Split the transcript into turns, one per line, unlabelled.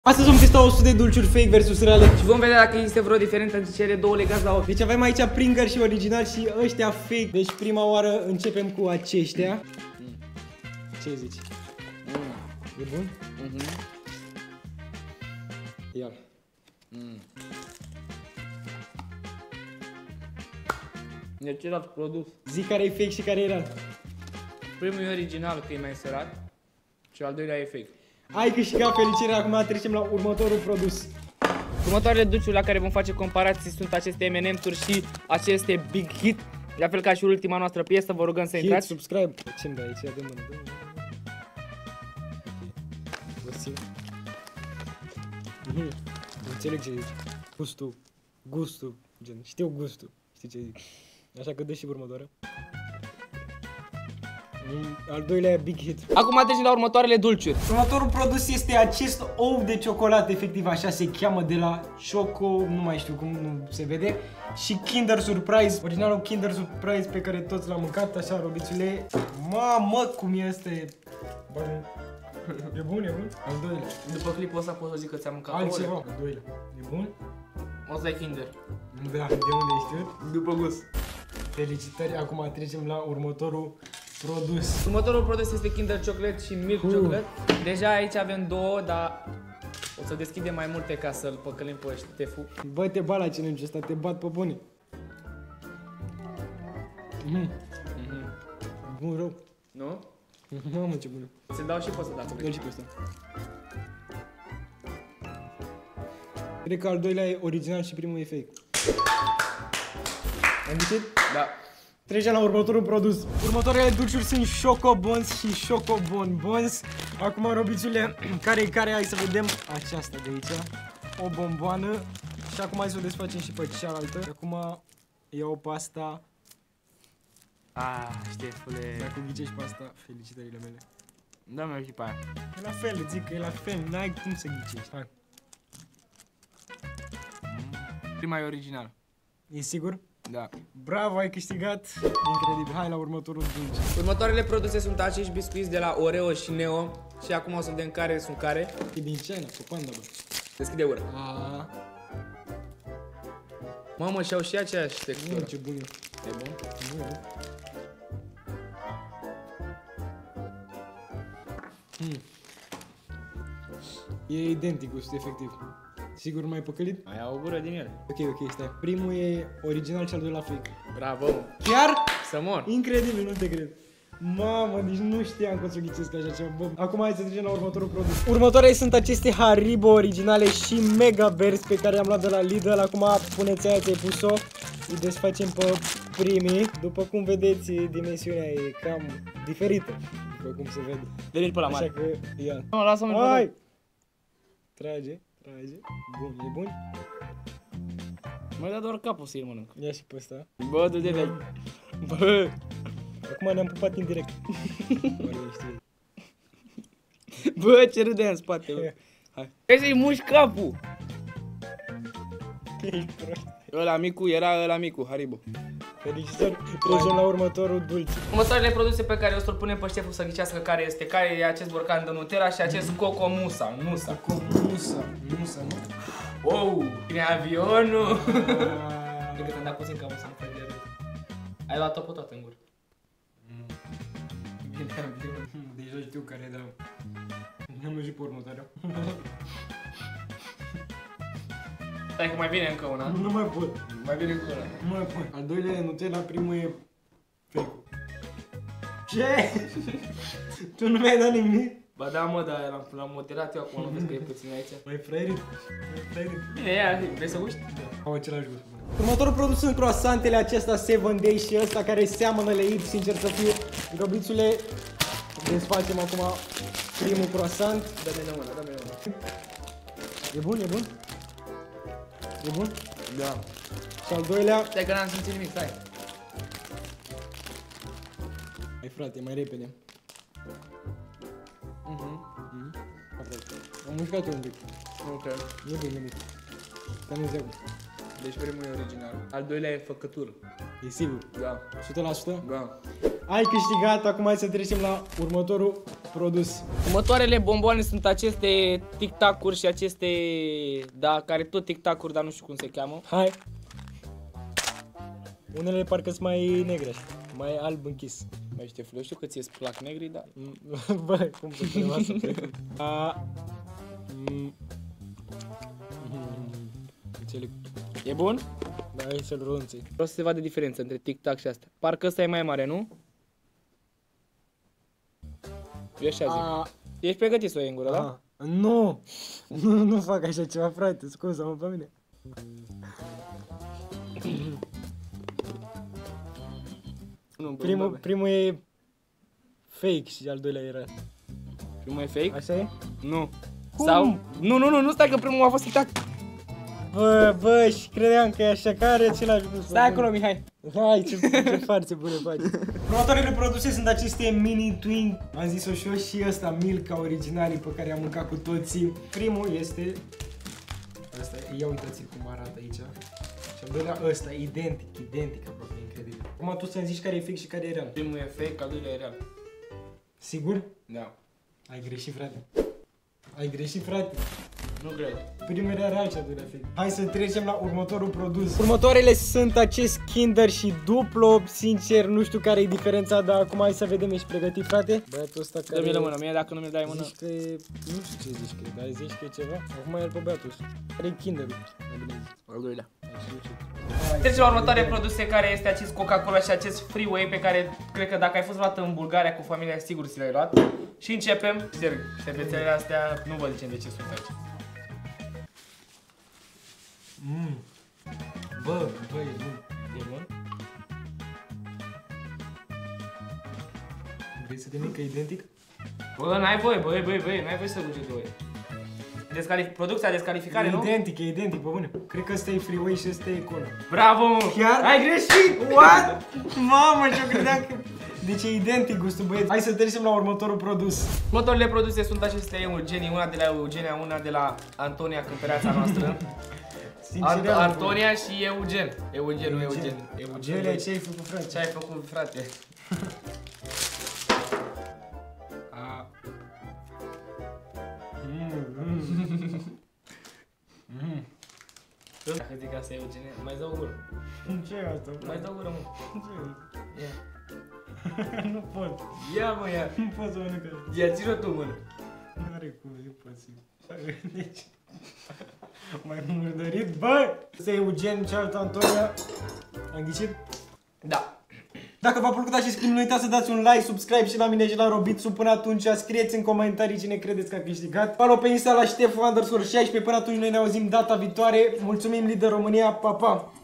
Astăzi vom testa 100 de dulciuri fake versus reale.
Și vom vedea dacă există vreo diferență între cele două legați la ochi.
Deci avem aici Pringles și original și ăștia fake. Deci prima oară începem cu aceștia. Ce zici? E bun? Ia-l.
De ce l-ați produs?
Zic care e fake și care e real.
Primul e original, că e mai sărat. Și al doilea e fake.
Ai câștigat, felicire, acum trecem la următorul produs.
Următoarele dulciuri la care vom face comparații sunt aceste M&M's-uri și aceste Big Hit. La fel ca și ultima noastră piesă, vă rugăm să
Hit,
intrați.
subscribe. Ce-mi dai aici? Dă mână, dă mână. Ok. Vă țin. Înțeleg ce zici. Gustul, gen, știu gustul. Știi ce zic. Așa că dă și următoarea. Al doilea e Big Hit.
Acum trecem la următoarele dulciuri.
Următorul produs este acest ou de ciocolată, efectiv așa se cheamă, de la Choco, nu mai știu cum, nu se vede. Și Kinder Surprise, originalul Kinder Surprise pe care toți l-am mâncat, așa, robițule. Mamă, cum este! E bun, e bun? Al doilea.
După clipul ăsta pot să zic că ți-am mâncat
Altceva. Al doilea. E bun?
O să dai Kinder.
Da, de unde ai știut?
După gust.
Felicitări, acum trecem la următorul produs.
Următorul produs este Kinder Chocolate și Milk Chocolate. Deja aici avem două, dar o să deschidem mai multe ca să-l păcălim pe Ștefu.
Bă, te bat la challenge ăsta, te bat pe bune. Bun rău.
Nu?
Mamă, ce bună.
Ți-l dau și pe ăsta dacă vrei.
Dă-l și pe ăsta. Cred că al doilea e original și primul e fake. Am ghisit?
Da.
Trecem la următorul produs. Următoarele dulciuri sunt Choco Buns și Choco Bonbons. Acum, robițule, care, hai să vedem aceasta de aici. O bomboană. Și acum hai să o desfacem și pe cealaltă. Acum iau pe asta.
Ștefule.
Dacă ghicești pe asta, felicitările mele.
Dă-mi și pe aia.
E la fel, zic că e la fel, n-ai cum să ghicești. Hai.
Prima e original.
E sigur?
Da.
Bravo, ai câștigat. Incredibil. Hai la următorul dulce.
Următoarele produse sunt acești biscuiți de la Oreo și Neo. Și acum o să vedem care sunt care.
E din China, cu panda, bă.
Deschide ură.
Aaaa.
Mamă, și-au și aceeași textură.
Ce bun e.
E bun?
Nu, nu. E identic gustul, efectiv. Sigur mai păcălit?
Ai o gură din el.
Ok, stai. Primul e original și al doilea fake.
Bravo, mă.
Chiar?
Să mor.
Incredibil, nu te cred. Mamă, deci nu știam că o să ghicesc așa ceva. Bă, acum hai să trecem la următorul produs. Următoarele sunt aceste Haribo originale și Mega Bears pe care am luat de la Lidl. Acum puneți aia, ți-ai pus-o. Îi desfacem pe primii. După cum vedeți, dimensiunea e cam diferită. După cum se vede.
Veni pe la mare.
Așa că, ia.
Nu, lasă-mă.
Hai! Trage. Bun, e bun?
Mă dă doar capul să-i mănânc.
Ia și pe ăsta.
Bă, du-te de aici.
Bă! Acum ne-am pupat indirect.
Bă, ce râde în spate, bă. Hai. Hai să-i muși capul.
Ești prost.
Ăla micu era ăla micu, Haribo.
Felicitări, trecem la următorul dulce.
Următoarele produse pe care o să-l punem pe Șteful să ghicească care este. Care e acest borcan de Nutella și acest Coco Musa. Nusa.
Musa, nu?
Wow! Vine avionul! Cred că te-am dat puțin ca să nu faci de râd. Ai luat-o pe toată în gură.
Vine avionul. Deja știu care e, dar n-am mergit pe următoarea.
Stai că mai vine încă una.
Nu mai pot.
Mai vine încă una.
Nu mai pot. Al doilea e Nutella, primul e fake. Ce? Tu nu mi-ai dat nimic?
Ba da, mă, dar l-am moderat eu acum, nu vezi că e puțin aici.
Mai fraierit.
Bine, ia, vrei să uiți?
Da. Au același gust. Următorul produs sunt croissantele acesta 7 Days și ăsta care seamănă leit, sincer să fiu. Robițule, desfacem acum primul croissant.
Dă-mi mâna.
E bun? E bun?
Da.
Și al doilea...
Stai că n-am simțit nimic, stai.
Hai frate, mai repede. Am mușcat un pic.
Ok.
E bine. Stai nu-ți ia gust.
Deci primul e original. Al doilea e făcătură.
E sigur?
Da.
100%?
Da.
Ai câștigat, acum hai să trecem la următorul produs.
Următoarele bomboane sunt aceste tic-tac-uri și aceste, da, care tot tic-tac-uri, dar nu știu cum se cheamă.
Hai. Unele parcă sunt mai negre așa, mai alb închis.
Mai știu că ție-ți plac negri, dar...
Bă, cum să punem asta? Înțeleg.
E bun?
Da, hai să-l runței.
Vreau să se vadă diferența între tic-tac și asta. Parcă ăsta e mai mare, nu? Eu așa zic. Ești pregătit să o iei în gură, da?
Nu! Nu fac așa ceva, frate, scuză-mă pe mine.
Nu,
Primul e fake și al doilea era.
Primul e fake?
Așa e?
Nu.
Cum?
Sau? Nu, stai că primul a fost tic-tac.
Bă, și credeam că e așa, care același lucru.
Stai acolo, Mihai.
Hai, ce farțe bune faci. Următoarele produse sunt aceste mini twin, am zis-o și eu, și ăsta Milka originalii pe care am mâncat cu toții. Primul este ăsta, ia uitați cum arată aici. Și al doilea ăsta, identic aproape, incredibil. Acum tu să-mi zici care e fake și care e real.
Primul e fake, al doilea e real.
Sigur?
Da.
Ai greșit, frate. Ai greșit, frate.
Nu cred.
Primul era real și al doilea fake. Hai să trecem la următorul produs. Următoarele sunt acest Kinder și Duplo. Sincer, nu știu care e diferența, dar acum hai să vedem, ești pregătit, frate? Băiatul ăsta care...
Dă-mi la mână, mie dacă nu mi-l dai mână.
Zici că e... Nu știu ce zici că e, dar zici că e ceva. Acum e el pe băiatul ăsta. Care e Kinderul?
Al doilea.
Hai,
Trecem la următoare produse, care este acest Coca-Cola și acest Freeway, pe care cred că dacă ai fost luat în Bulgaria cu familia, sigur ți l-ai luat. Și începem. Serg, șervețelele astea, nu vă zicem de ce sunt aici.
Bă, e bun.
E bun?
Vrei să te mică identic?
Bă, n-ai voie, n-ai voie să duci de voi. Producția descalificare, nu?
E identic, pe bune. Cred că ăsta e Freeway și ăsta e Cola.
Bravo, mă!
Chiar?
Ai greșit!
What? Mamă, ce-o credeam că... Deci e identic gustul, băieți. Hai să trecem la următorul produs.
Următoarele produse sunt aceste Eugenii, una de la Eugenia, una de la Antonia, cântăreața noastră. Antonia și Eugen. Eugen, nu Eugen.
Eugen, ce ai făcut, frate?
Ce ai făcut, frate? Dacă zic asta e Eugenia, mai dă o gură.
Ce e asta?
Mai dă o gură, mă. Ia.
Nu pot.
Ia, mă, ia.
Nu pot să mănânc așa.
Ia, ține-o tu, mână.
Nu are cum, e posibil. Deci... Mai murdărit, bă! Ăsta e Eugen, cealaltă Antonia. Am ghicit?
Da.
Dacă v-a plăcut acest clip, nu uitați să dați un like, subscribe și la mine și la Robitsu. Până atunci, scrieți în comentarii cine credeți că a câștigat. Follow pe Insta la Ștefan_16. Până atunci noi ne auzim data viitoare. Mulțumim, Lidl România, pa, pa!